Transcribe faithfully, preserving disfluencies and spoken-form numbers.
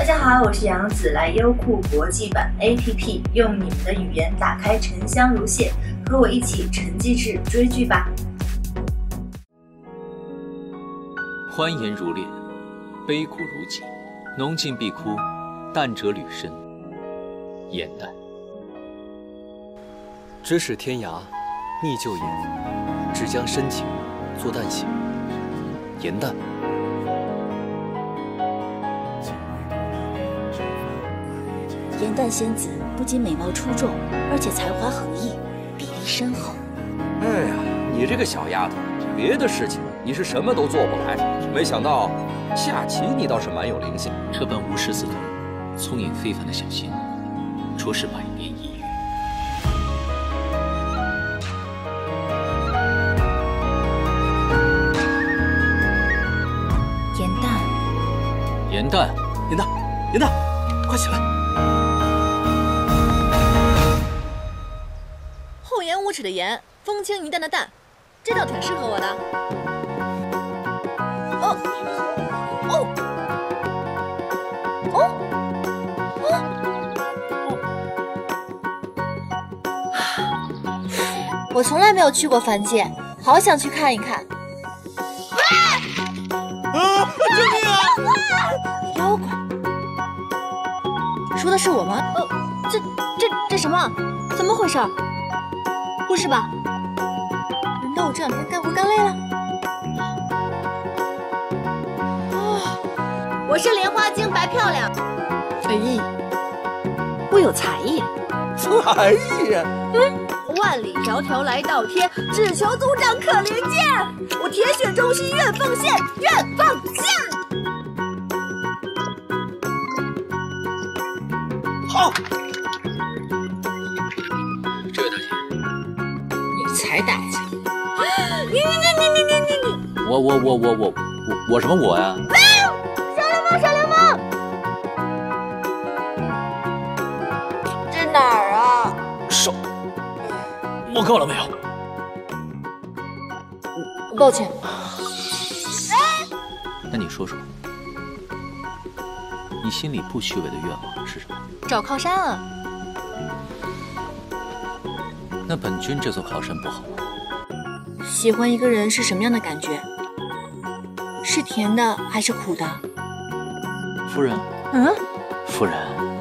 家好，我是杨子，来优酷国际版 A P P， 用你们的语言打开沉香如屑，和我一起沉寂至追剧吧。 欢颜如恋，悲苦如己，浓尽必哭，淡者履深。颜淡。 咫尺天涯，逆旧颜，只将深情做淡写。颜淡。 颜淡仙子不仅美貌出众，而且才华横溢，比例深厚。 哎呀，你这个小丫头，别的事情你是什么都做不来，没想到下棋你倒是蛮有灵性。 这般无师自通、聪颖非凡的小仙，着实百年一遇。 颜淡， 颜淡， 颜淡，颜淡，快起来！ 厚颜无耻的颜，风轻云淡的淡，这倒挺适合我的。哦哦哦哦！我从来没有去过凡界，好想去看一看。 啊！救命啊！ 妖怪，说的是我吗？呃，这这这什么？怎么回事？ 不是吧？难道我这两天干活干累了？哦，我是莲花精，白漂亮。哎，我有才艺。 才艺？ 嗯，万里迢迢来倒贴，只求族长可怜见。我铁血忠心，愿奉献，愿奉献。 好。 才打架！你你你你你你你！ 我我我我我我我什么我呀？ 小流氓，小流氓！这哪儿啊？ 手，摸够了没有？ 抱歉。 那你说说，你心里不虚伪的愿望是什么？ 找靠山啊！ 那本君这座靠山不好吗？ 喜欢一个人是什么样的感觉？是甜的还是苦的？ 夫人， 嗯， 夫人，